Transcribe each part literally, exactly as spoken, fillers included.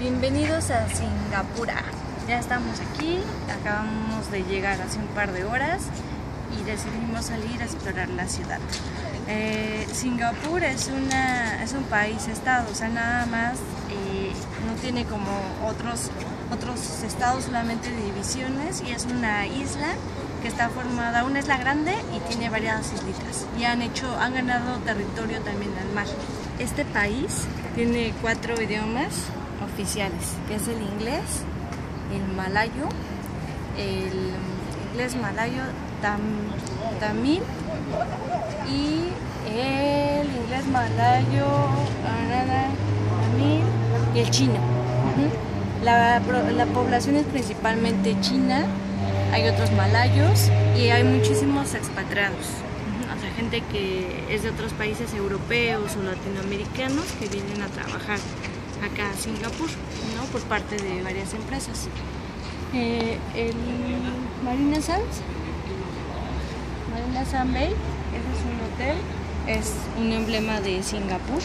Bienvenidos a Singapur. Ya estamos aquí, acabamos de llegar hace un par de horas y decidimos salir a explorar la ciudad. Eh, Singapur es, una, es un país-estado, o sea, nada más eh, no tiene como otros, otros estados, solamente divisiones, y es una isla que está formada, una isla grande y tiene varias islitas, y han hecho, han ganado territorio también al mar. Este país tiene cuatro idiomas oficiales, que es el inglés, el malayo, el inglés malayo, tam, tamil y el inglés malayo, tamil y el chino. Uh-huh. la, la población es principalmente china, hay otros malayos y hay muchísimos expatriados. Uh-huh. O sea, gente que es de otros países europeos o latinoamericanos que vienen a trabajar acá a Singapur, ¿no? Por parte de varias empresas. Eh, el Marina Sands, Marina Sand Bay, ese es un hotel, es un emblema de Singapur.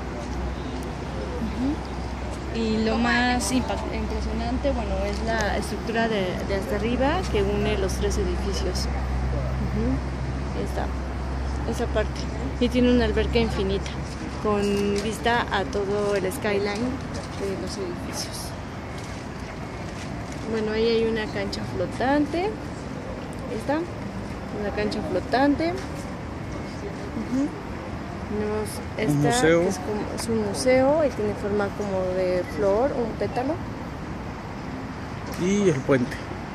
Uh-huh. Y lo más impresionante, bueno, es la estructura de, de hasta arriba que une los tres edificios. Uh-huh. Esta, esa parte. Y tiene una alberca infinita, con vista a todo el skyline de los edificios. Bueno, ahí hay una cancha flotante. Esta, una cancha flotante. Uh-huh. Tenemos esta, un museo. Que es, como, es un museo y tiene forma como de flor, un pétalo. Y el puente.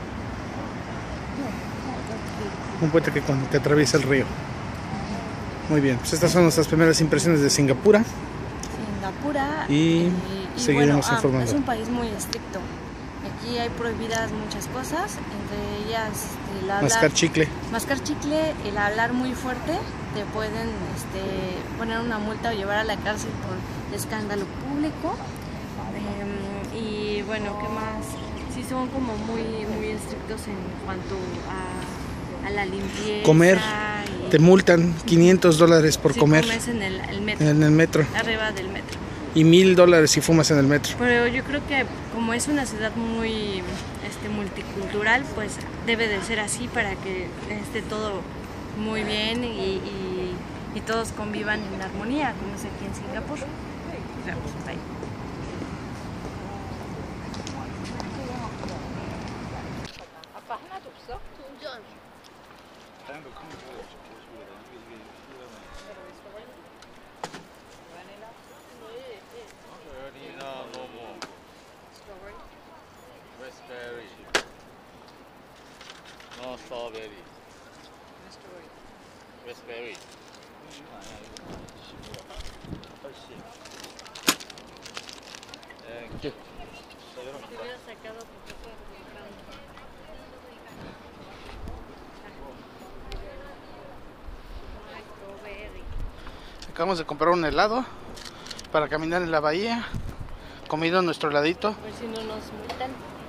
Un puente que, que atraviesa el río. Muy bien, pues estas son nuestras primeras impresiones de Singapur. Singapur. Y, y seguiremos bueno, informando. Ah, es un país muy estricto. Aquí hay prohibidas muchas cosas, entre ellas el hablar, mascar chicle. Mascar chicle, el hablar muy fuerte, te pueden este, poner una multa o llevar a la cárcel por escándalo público. Eh, y bueno, ¿qué más? Sí, son como muy, muy estrictos en cuanto a, a la limpieza. Comer. Y, te multan quinientos dólares por si comer comes en el, el metro, en el metro. Arriba del metro. Y mil dólares si fumas en el metro. Pero yo creo que como es una ciudad muy este, multicultural, pues debe de ser así para que esté todo muy bien y, y, y todos convivan en armonía, como es aquí en Singapur. Claro, ahí. Raspberry. No strawberry. Raspberry. Te hubiera sacado porque fue Acabamos de comprar un helado para caminar en la bahía, comido nuestro heladito. a ver si no nos multan.